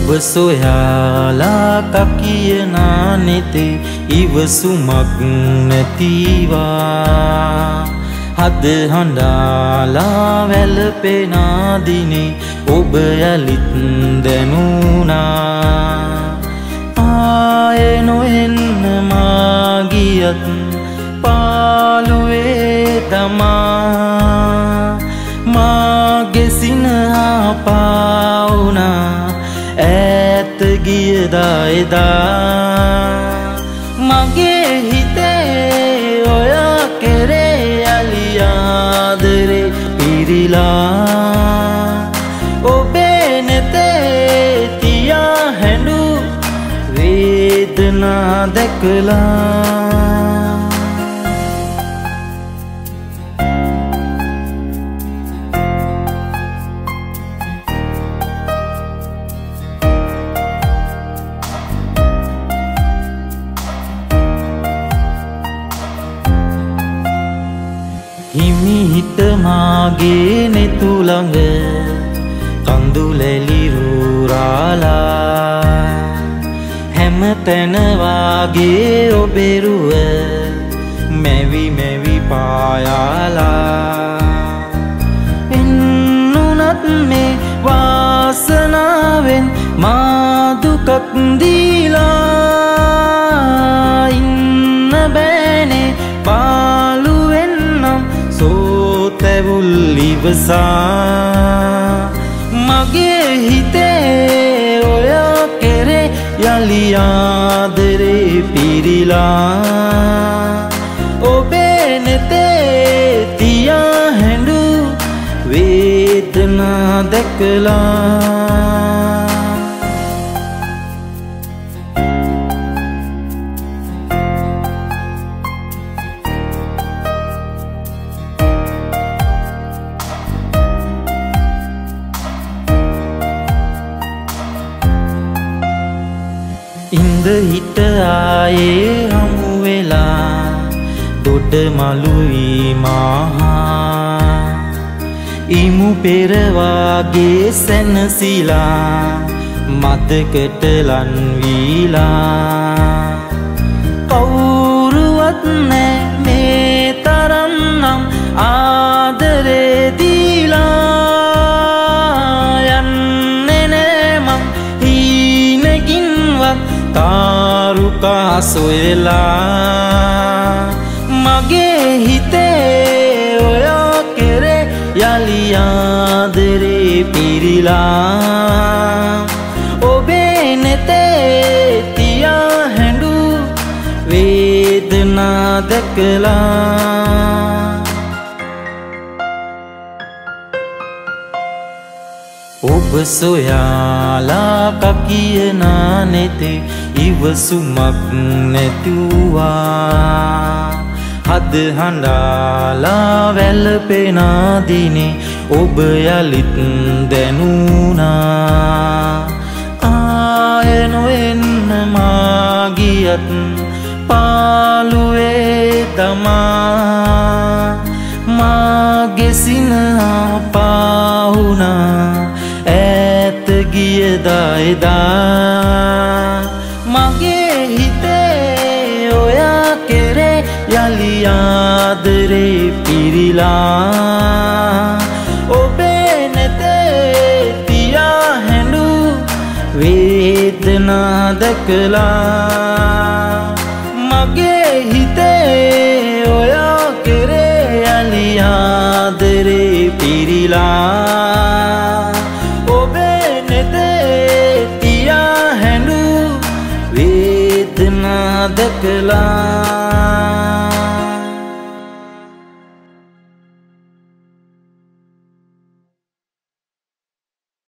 ඔබ සොයාලා කකියනා නෙතේ ඉවසුමක් නැතිවා හද හඬාලා වැළපෙනා දිනේ ඔබ යලිත් දැනුණා ආයේ නොඑන්න මා ගියත් පාළුවේ තමා මාගේ සිනහා පාවුණා ඈත ගියදා එදා මගේ හිතේ ඔය කෙරේ යලි ආදරේ පිරිලා ඔබේ නෙතේ තියා හැඬු වේදනා දැකලා හිමිහිට මාගේ නෙතු ළඟ කඳුලැලි රූරාලා හැම තැන වාගේ ඔබේ රුව මැවි මැවි පායාලා එන්නුනත් මේ වාසනාවෙන් මා දුකක් දීලා ඉන්න බෑනේ පාළුවෙන් නම් සෝතැවුල් ඉවසා මගේ හිතේ ඔය කෙරේ යලි ආදරේ පිරිලා ඔබේ නෙතේ තියා හැඬු වේදනා දැකලා ඉඳ හිට ආයේ හමු වෙලා දොඩ මලුයි මහා ඉමු පෙරවාගේ සැනසීලා මතකට ලන් වීලා කවුරුවත් නෑ මේ තරම් නම් ආදරේ දීලා යන්නේ නෑ මං හීනකින්වත් තාරුකා සොයලා මගේ හිතේ ඔය කෙරේ යලි ආදරේ පිරිලා ඔබේ නෙතේ තියා හැඬු වේදනා දැකලා ඔබ සොයාලා කකියනා නෙතේ ඉවසුමක් නැතුවා හද හඬාලා වැළපෙනා දිනේ ඔබ යලිත් දැනුණා ආයේ නොඑන්න මා ගියත් පාළුවේ තමා මාගේ සිනහා පාවුණා ඈත ගියදා එදා මගේ හිතේ ඔය කෙරේ යලි ආදරේ පිරිලා ඔබේ නෙතේ තියා හැඬු වේදනා දැකලා මගේ හිතේ ඔය කෙරේ යලි ආදරේ පිරිලා ඔබේ නෙතේ තියා හැඬු වේදනා දැකලා